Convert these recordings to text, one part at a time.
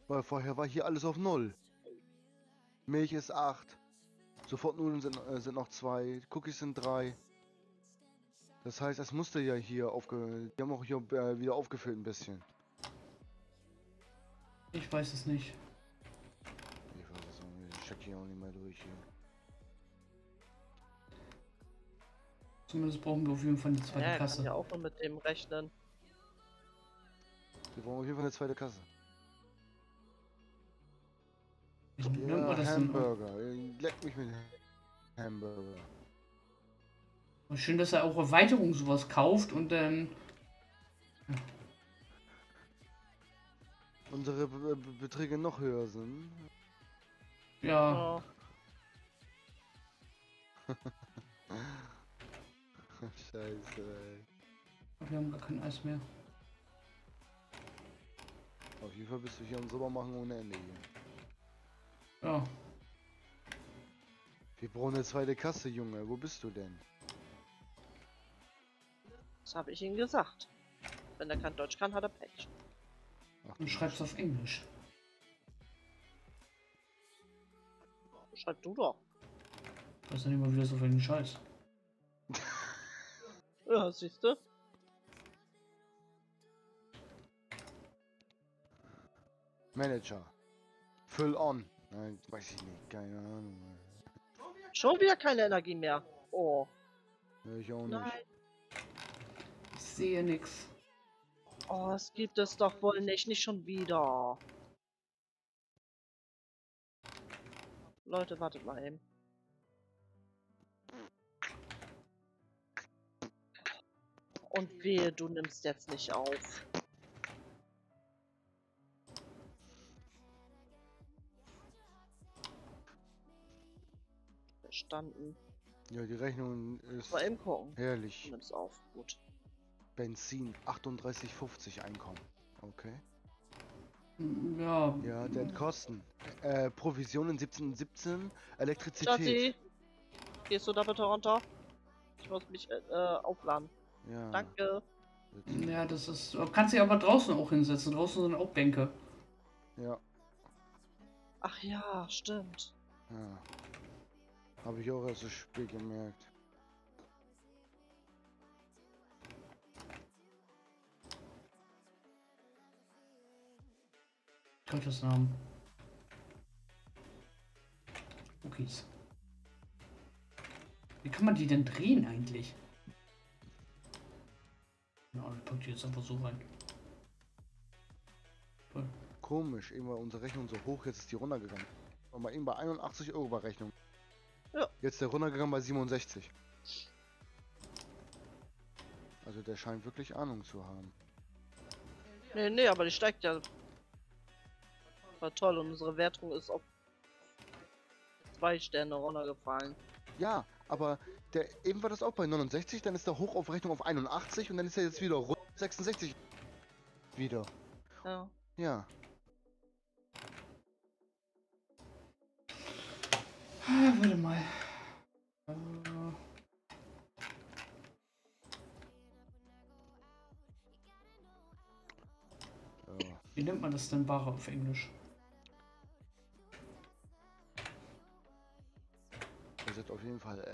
Weil vorher war hier alles auf 0. Milch ist 8. Sofortnudeln sind noch 2. Cookies sind 3. Das heißt, es musste ja hier die haben auch hier wieder aufgefüllt ein bisschen. Ich weiß es nicht. Ich weiß es auch nicht. Ich check hier auch nicht mehr durch hier. Zumindest brauchen wir auf jeden Fall eine zweite Ja, Kasse. kann ja auch nur mit dem rechnen. Wir brauchen auf jeden Fall eine zweite Kasse. Wie nennt Ja, man das denn? Hamburger. Leck mich mit Hamburger. Schön, dass er auch Erweiterung sowas kauft und dann. Unsere Beträge noch höher sind. Ja. Ja. Scheiße, ey. Wir haben gar kein Eis mehr. Auf jeden Fall bist du hier am Saubermachen ohne Ende hier. Ja. Wir brauchen eine zweite Kasse, Junge. Wo bist du denn? Das habe ich ihm gesagt. Wenn er kein Deutsch kann, hat er Pech. Ach, Und schreibst auf Englisch. Schreib du doch. Ich weiß ja nicht mal, wie das auf Englisch heißt. Ja, siehst du? Manager. Full on. Nein, weiß ich nicht. Keine Ahnung. Schon wieder keine Energie mehr. Oh. Ich auch nicht. Nein. Ich sehe nichts. Oh, es gibt es doch wohl nicht. Nicht schon wieder. Leute, wartet mal eben. Und wehe, du nimmst jetzt nicht auf. Verstanden. Ja, die Rechnung ist Mal eben gucken. Du herrlich. nimmst auf. Gut. Benzin 38,50 Einkommen. Okay. Ja. Ja, dann Kosten. Provisionen 17,17. Elektrizität. Schatzi, gehst du da bitte runter? Ich muss mich aufladen. Ja. Danke. Ja, das ist. Du kannst dich aber draußen auch hinsetzen. Draußen sind auch Bänke. Ja. Ach ja, stimmt. Ja. Habe ich auch erst so spät gemerkt. Gottes Namen. Cookies. Wie kann man die denn drehen eigentlich? Ja, ich pack die jetzt einfach so rein. Toll. Komisch, eben war unsere Rechnung so hoch, jetzt ist die runtergegangen. War mal eben bei 81 Euro bei Rechnung. Ja. Jetzt ist der runtergegangen bei 67. Also der scheint wirklich Ahnung zu haben. Nee, aber die steigt ja. War toll und unsere Wertung ist auf 2 Sterne runtergefallen. Ja, aber eben war das auch bei 69, dann ist der hoch auf Rechnung auf 81 und dann ist er jetzt wieder rund 66 wieder. Ja. Ja. Warte mal. Wie nennt man das denn Ware auf Englisch? Das ist auf jeden Fall.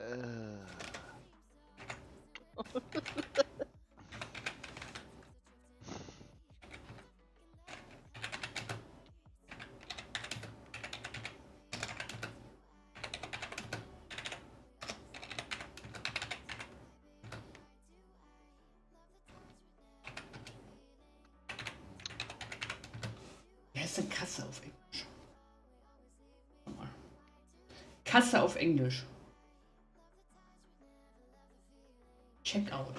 Wie heißt denn Kasse auf Englisch? Mal. Kasse auf Englisch. Checkout.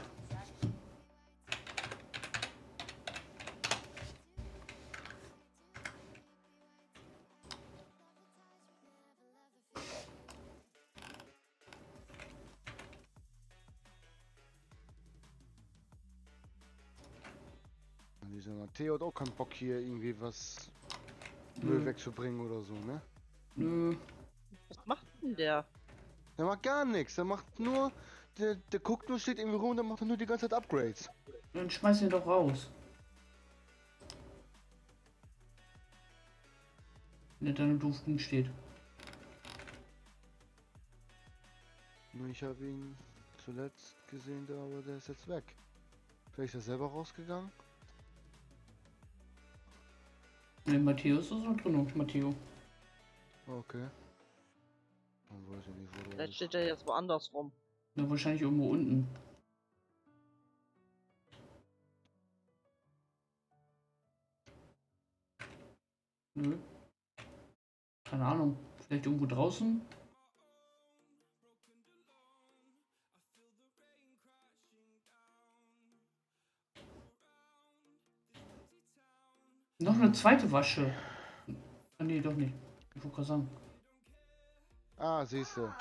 Dieser Matteo hat auch keinen Bock hier irgendwie was Müll wegzubringen oder so, ne? Nö. Was macht denn der? Der macht gar nichts, der macht nur. Der guckt nur, steht irgendwie rum und der macht nur die ganze Zeit Upgrades. Dann schmeiß ihn doch raus. Wenn der dann doof steht. Nur ich habe ihn zuletzt gesehen, aber der ist jetzt weg. Vielleicht ist er selber rausgegangen? Ne, Matthäus ist noch drin, Matteo. Okay. Dann weiß ich nicht, wo der Vielleicht ist. steht er jetzt woanders rum. Ja, wahrscheinlich irgendwo unten. Nö. Keine Ahnung. Vielleicht irgendwo draußen? Noch eine zweite Wasche. Ah, nee, doch nicht. Ich wollte gerade sagen. Ah, siehst du.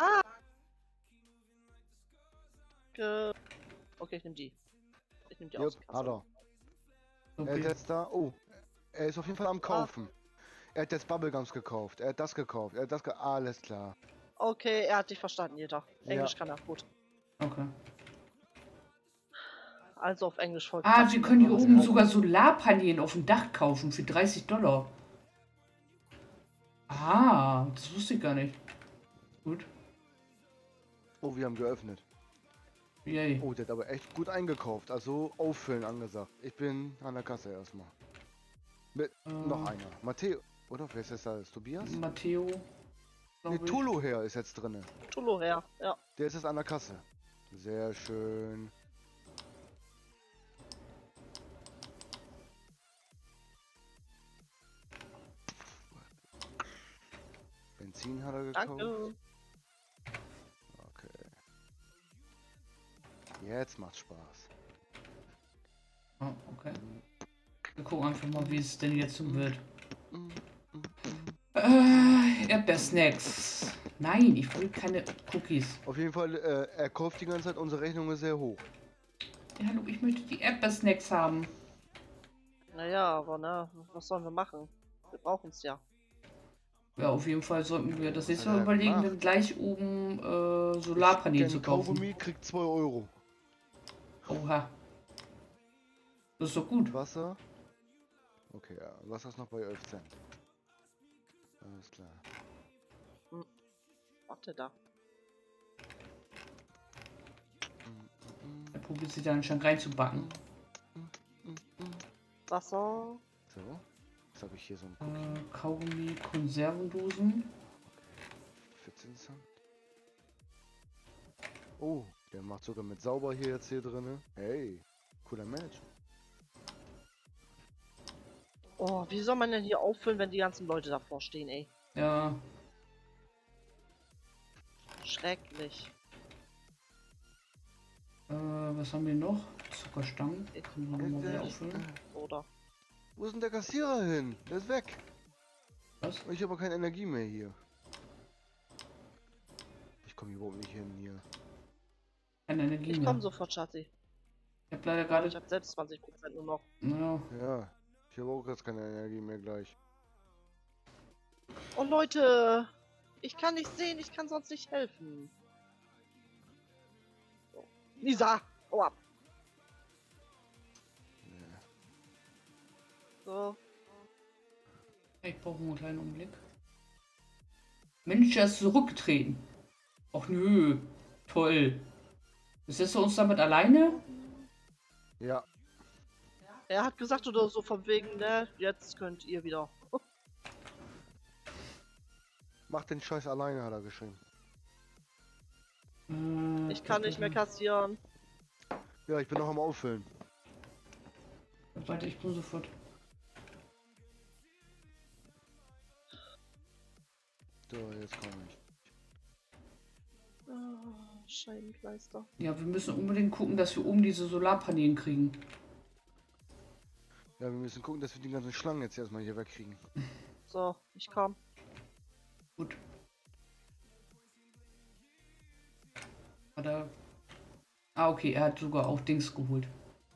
Okay, ich nehme die. Ich nehme die Jupp, aus. der Kasse. hat er. Er ist Okay. jetzt da. Oh, er ist auf jeden Fall am Kaufen. Er hat jetzt Bubblegums gekauft. Er hat das gekauft. Er hat das alles klar. Okay, er hat dich verstanden, jeder. Englisch Ja. kann er gut. Okay. Also auf Englisch folgt. Ah, wir können hier Was oben auch. sogar Solarpaneelen auf dem Dach kaufen für $30. Ah, das wusste ich gar nicht. Gut. Oh, wir haben geöffnet. Yay. Oh, der hat aber echt gut eingekauft. Also auffüllen angesagt. Ich bin an der Kasse erstmal. Mit noch einer. Matteo. Oder wer ist das da? Ist Tobias? Matteo. Ne, glaub ich. Tulu her ist jetzt drinne. Tulu her, ja. Der ist jetzt an der Kasse. Sehr schön. Benzin hat er gekauft. Danke. Okay. Jetzt macht's Spaß. Ah, okay. Wir gucken einfach mal, wie es denn jetzt so wird. Erdbeersnacks. Nein, ich will keine Cookies. Auf jeden Fall, er kauft die ganze Zeit, unsere Rechnung ist sehr hoch. Ja, hallo, ich möchte die Erdbeersnacks haben. Naja, aber ne, was sollen wir machen? Wir brauchen es ja. Ja, auf jeden Fall sollten wir das nächste hat Mal er überlegen, gemacht? dann gleich oben Solarpaneele zu Denn kaufen. Kaugummi kriegt 2 Euro. Oha. Das ist doch gut. Wasser? Okay, ja. Wasser ist noch bei 11 Cent. Alles klar. Warte da. Er probiert sich da anscheinend reinzubacken. Wasser. So. Jetzt habe ich hier so ein Cookie. Kaugummi, Konservendosen. 14 Cent. Oh, der macht sogar mit sauber hier jetzt hier drinne. Hey, cooler Match. Oh, wie soll man denn hier auffüllen, wenn die ganzen Leute davor stehen, ey? Ja, Schrecklich. was haben wir noch? Zuckerstangen. Können wir nochmal wieder auffüllen. Oder? Wo ist denn der Kassierer hin? Der ist weg. Was? Ich habe keine Energie mehr hier. Ich komme überhaupt nicht hin hier. Keine Energie Ich mehr. komme sofort, Schatzi. Ich hab leider Ich gerade. habe selbst 20% nur noch. Ja, Ja, ich habe auch jetzt keine Energie mehr gleich. Oh Leute! Ich kann nicht sehen, ich kann sonst nicht helfen. So. Lisa! Hau ab! Ja. So. ich brauche einen kleinen Umblick. Mensch, er ist zurückgetreten. Ach nö. Toll. Ist du uns damit alleine? Ja, Er hat gesagt oder so von wegen, ne? Jetzt könnt ihr wieder. mach den Scheiß alleine, hat er geschrieben. Ich kann nicht mehr kassieren. Ja, ich bin noch am Auffüllen. Warte, ich komme sofort. So, jetzt komme ich. Scheibenkleister. Ja, wir müssen unbedingt gucken, dass wir oben diese Solarpaneelen kriegen. Ja, wir müssen gucken, dass wir die ganzen Schlangen jetzt erstmal hier wegkriegen. So, ich komm. Gut. Hat er. Ah, okay, er hat sogar auch Dings geholt.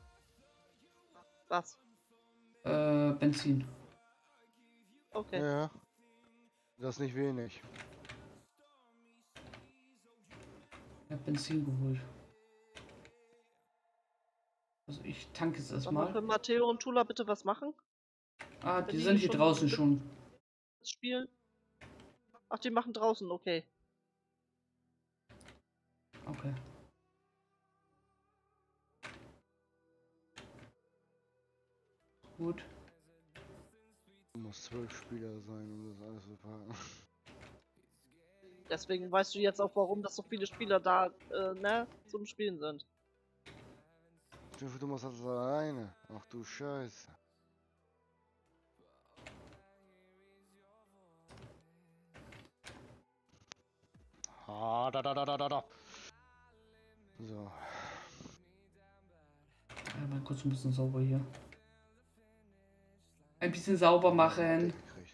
Was? Benzin. Okay. Ja. Das ist nicht wenig. Er hat Benzin geholt. Also ich tanke jetzt Sollen wir für erstmal. Matteo und Tula bitte was machen? Ah, Wenn die die sind hier schon draußen mit- schon. Spielen? Ach, die machen draußen, okay. Okay. Gut. Muss 12 Spieler sein, um das alles zu packen. Deswegen weißt du jetzt auch, warum das so viele Spieler da, ne, zum Spielen sind. Du machst das alleine. Ach du Scheiße. Da. So. Mal kurz ein bisschen sauber hier. Ein bisschen sauber machen.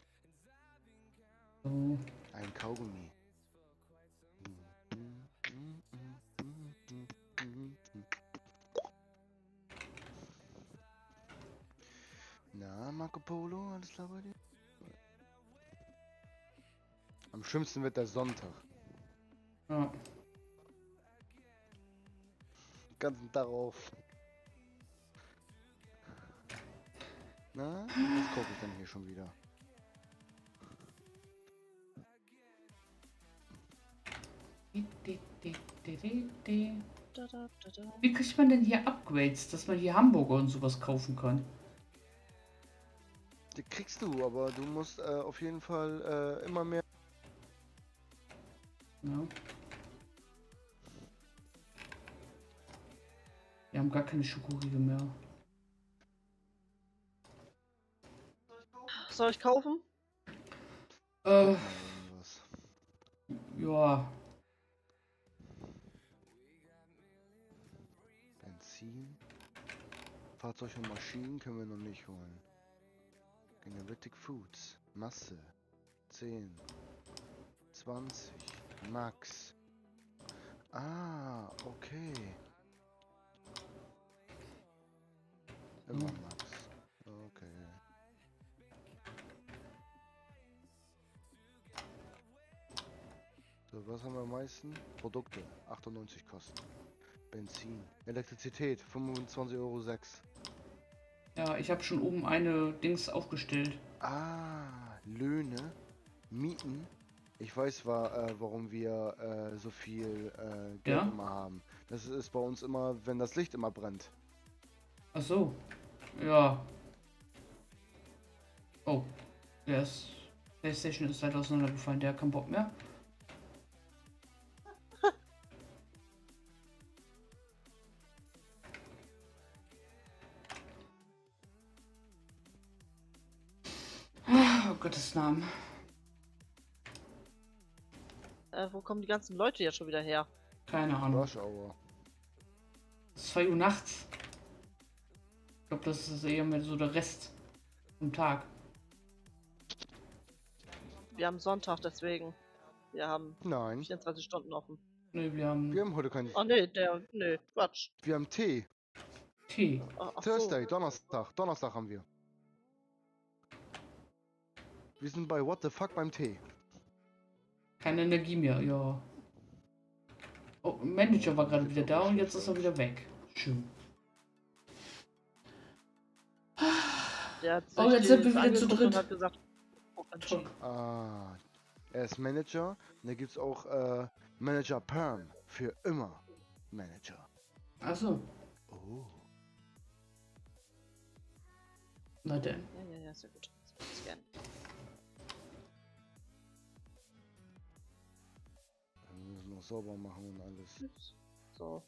So. Ein Kaugummi. Na, Marco Polo, alles klar bei dir? Am schlimmsten wird der Sonntag. Ja. Den ganzen Tag auf. Na, was kaufe ich denn hier schon wieder? Da, da, da, da. Wie kriegt man denn hier Upgrades, dass man hier Hamburger und sowas kaufen kann? Die kriegst du, aber du musst auf jeden Fall immer mehr. Ja. Wir haben gar keine Schokoriegel mehr. Soll ich kaufen? Irgendwas. Ja. Benzin. Fahrzeug und Maschinen können wir noch nicht holen. Generatic Foods. Masse. 10. 20. Max. Ah, okay. Immer Max. Okay. So, was haben wir am meisten? Produkte. 98 kosten. Benzin. Elektrizität. 25,06 €. Ja, ich habe schon oben eine Dings aufgestellt. Ah, Löhne. Mieten. Ich weiß, warum wir so viel Geld Ja? immer haben. Das ist bei uns immer, wenn das Licht immer brennt. Ach so. Ja. Oh. Der ist. PlayStation ist halt auseinandergefallen, der hat keinen Bock mehr. Oh Gottes Namen. Wo kommen die ganzen Leute jetzt schon wieder her? Keine Ahnung. Rush Hour. Es ist 2 Uhr nachts. Ich glaube, das ist eher mehr so der Rest vom Tag. Wir haben Sonntag, deswegen. Wir haben Nein, 24 Stunden offen. Ne, wir haben wir haben heute keinen. Oh nee, nee, Quatsch. Wir haben Tee. Tee. Ach Thursday, so. Donnerstag. Donnerstag haben wir. Wir sind bei What the fuck beim Tee. Keine Energie mehr, ja. Oh, Manager war gerade wieder da und jetzt ist er wieder weg. Schön. Der hat sich Oh, jetzt sind wir das wieder zu angeguckt dritt. und hat gesagt, oh, Toll. Ah, er ist Manager. Und da gibt es auch Manager Perm. Für immer Manager. Achso. Oh. Na denn. ja, sehr gut. Das gern. Wir müssen noch sauber machen und alles. So.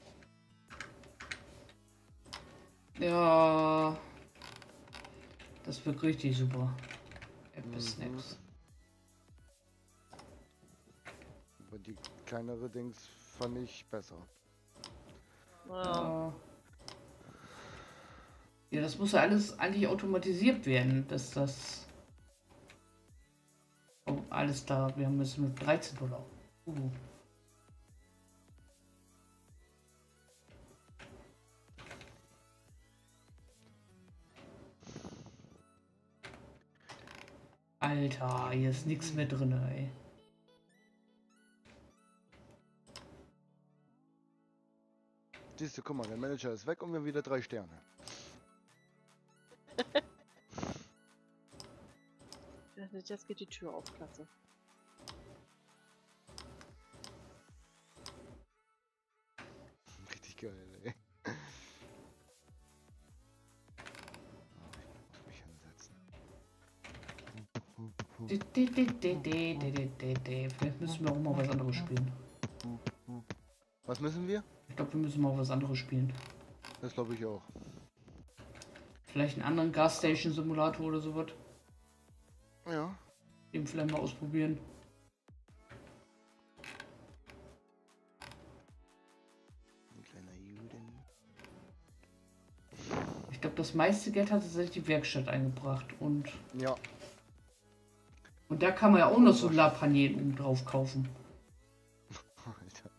Ja. Das wird richtig super. Apple Snacks. Aber die kleinere Dings fand ich besser. Ja. Ja. Ja, das muss ja alles eigentlich automatisiert werden, dass das. Oh, alles da. Wir haben jetzt mit 13 Dollar. Alter, hier ist nichts mehr drin, ey. Siehst du, guck mal, der Manager ist weg und wir haben wieder 3 Sterne. Jetzt geht die Tür auf, klasse. Vielleicht müssen wir auch mal was anderes spielen. Was müssen wir? Ich glaube, wir müssen mal was anderes spielen. Das glaube ich auch. Vielleicht einen anderen Gasstation Simulator oder sowas. Ja. Den vielleicht mal ausprobieren. Ein kleiner Juden. Ich glaube, das meiste Geld hat tatsächlich die Werkstatt eingebracht. Und Ja. da kann man ja auch noch Solarpaneele oben drauf kaufen. Alter.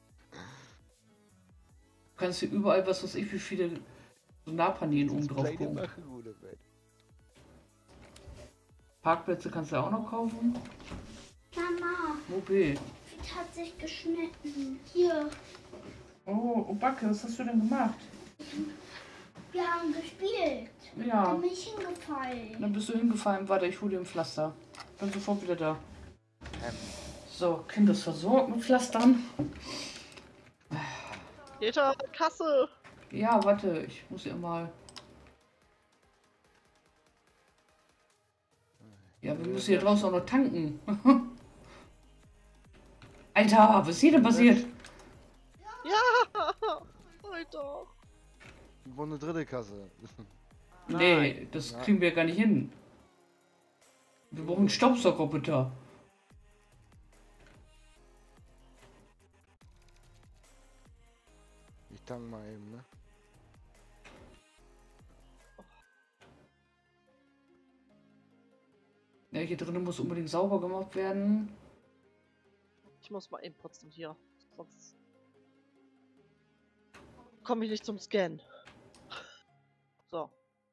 Du kannst hier überall, was weiß ich, wie viele Solarpaneele oben drauf Pläne gucken. machen, oder was? Parkplätze kannst du ja auch noch kaufen. Mama, Mobil. Pete hat sich geschnitten. Hier, Oh, Backe, was hast du denn gemacht? wir haben gespielt. Ja, Dann bin ich hingefallen. dann bist du hingefallen. Warte, ich hole dir ein Pflaster. Bin sofort wieder da. So, Kind ist versorgt mit Pflastern. Peter, Kasse! Ja, warte, ich muss hier mal. Ja, wir müssen hier draußen auch noch tanken. Alter, was ist hier denn passiert? Ja! Alter! Wo eine dritte Kasse. Nee, das kriegen wir gar nicht hin. Wir brauchen einen Staubsaugerroboter. Ich tank mal eben, ne? Ja, hier drinnen muss unbedingt sauber gemacht werden. Ich muss mal eben putzen hier. Sonst komme ich nicht zum Scan. So.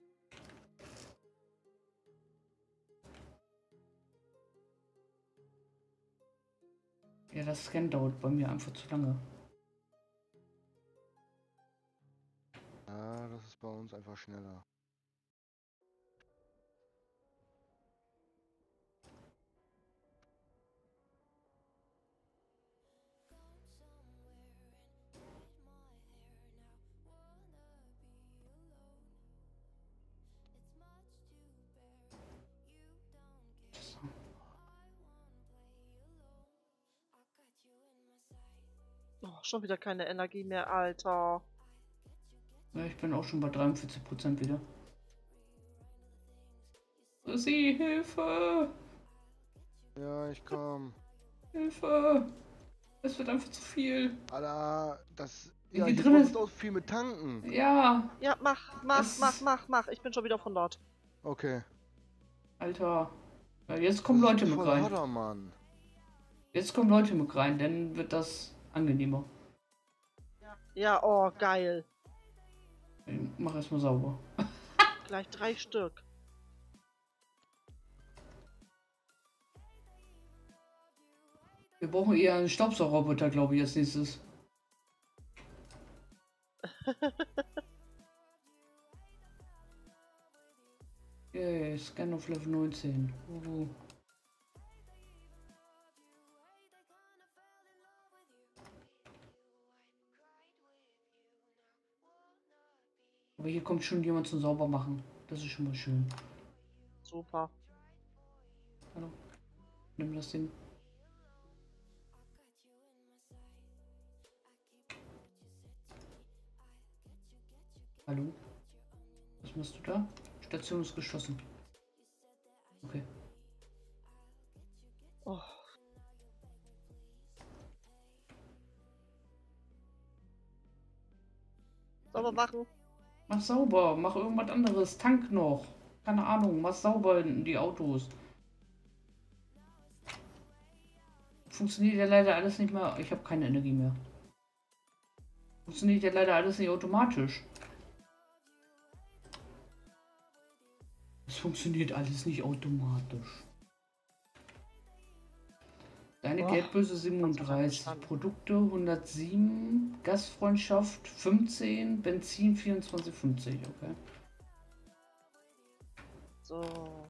Ja, das Scan dauert bei mir einfach zu lange. Ja, das ist bei uns einfach schneller. Oh, schon wieder keine Energie mehr, Alter. Ja, ich bin auch schon bei 43% wieder. Sie, Hilfe! Ja, ich komm. Hilfe! Es wird einfach zu viel. Alter, das... Hier Ja, hier drin drin ist- auch viel mit tanken. Ja, Ja, mach. Ich bin schon wieder auf 100. Okay. Alter. Ja, jetzt kommen Das ist Leute mit voll rein. harter, Mann. Jetzt kommen Leute mit rein, dann wird das angenehmer. Ja, oh, geil. Ich mach erstmal sauber. Gleich 3 Stück. Wir brauchen eher einen Staubsaugerroboter, glaube ich, als nächstes. Okay, Scan auf Level 19. Aber hier kommt schon jemand zum Saubermachen. Das ist schon mal schön. Super. Hallo. Nimm das Ding. Hallo? Was machst du da? Station ist geschlossen. Okay. Oh. Sauber machen. Mach sauber, mach irgendwas anderes. Tank noch. Keine Ahnung, mach sauber hinten die Autos. Funktioniert ja leider alles nicht mehr. Ich habe keine Energie mehr. Funktioniert ja leider alles nicht automatisch. Es funktioniert alles nicht automatisch. Deine Oh, Geldbörse 37, verstanden. Produkte 107, Gastfreundschaft 15, Benzin 24,50, okay. So.